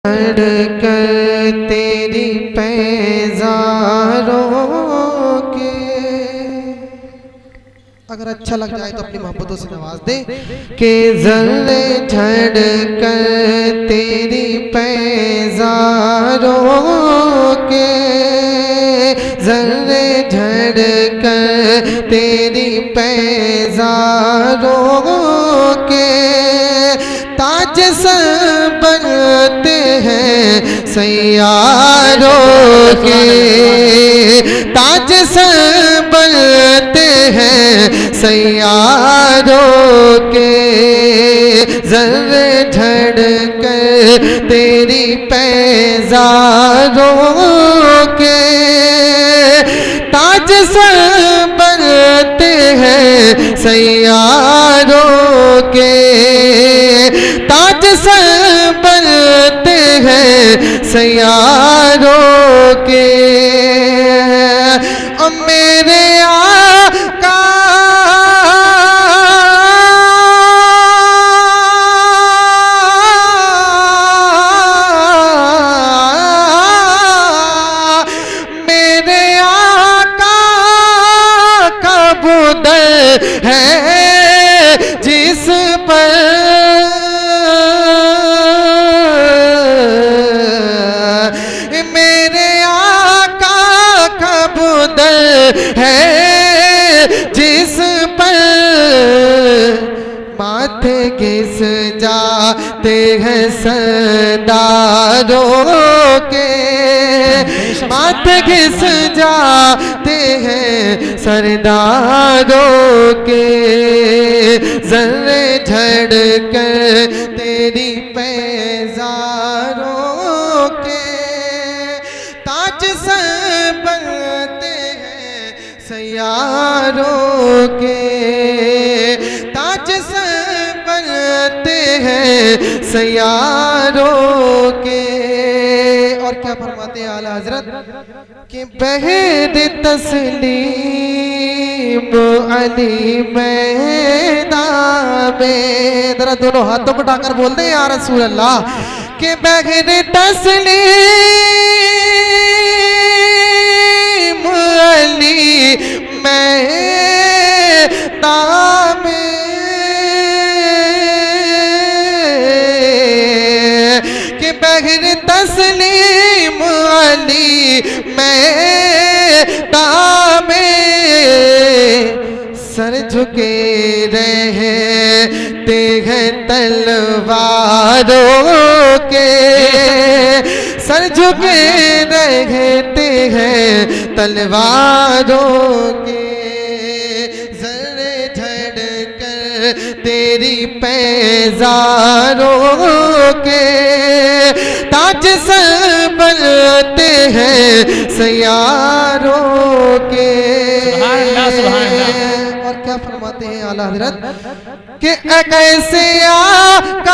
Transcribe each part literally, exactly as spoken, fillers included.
چڑھ کر تیری پیزاروں کے. اگر اچھا لگ جائے تو اپنی محبتوں سے نواز دے. کہ ذرے جھڑ کر تیری پیزاروں کے، ذرے جھڑ کر تیری پیزاروں کے، تاج سر بنتے ہیں سیاروں کے، تاج سر بنتے ہیں سیاروں کے. ذرے جھڑ کر تیری پیزاروں کے، تاج سر بنتے ہیں سیاروں کے، تاج سر بنتے ہیں سیاروں کے. اور میرے آقا میرے آقا کا بدر ہے جس پر ہے جس پر ماتھے گھس جاتے ہیں سرداروں کے، ماتھے گھس جاتے ہیں سرداروں کے. ذرے جھڑ کر تیری پیزاروں کے، تاج سر بنتے ہیں سیاروں کے، تاج سر بنتے ہیں سیاروں کے. اور کیا فرماتے ہیں اعلیٰ حضرت کہ بہر تسلیم علی میدان میں. ذرا دونوں ہاتھوں کو اٹھا کر بول دیں یا رسول اللہ کہ بہر تسلیم علی میدان میں، کہ بہر تسلیم علی میدان میں، سر جھکے رہتے ہیں تلواروں کے، سر جھکے رہتے ہیں تلواروں کے. ذرے جھڑ کر تیری پیزاروں کے، تاج سر بنتے ہیں سیاروں کے. اور کیا فرماتے ہیں اعلیٰ حضرت کہ کیسے آقا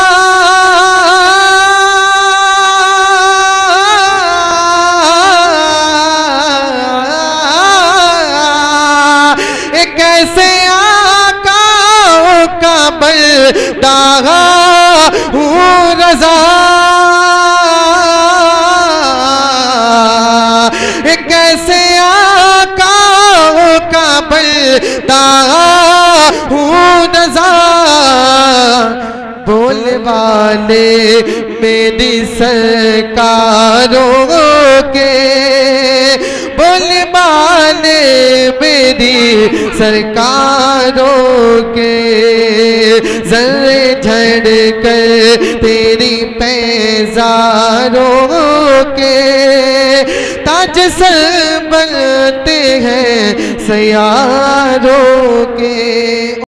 کیسے آقا کا بندہ ہوں رضا، کیسے آقا کا بندہ ہوں رضا. بول والے میری سرکاروں کے، بول والے میری سرکاروں کے. ذرے جھڑ کر تیری پیزاروں کے، تاج سر بنتے ہیں سیاروں کے.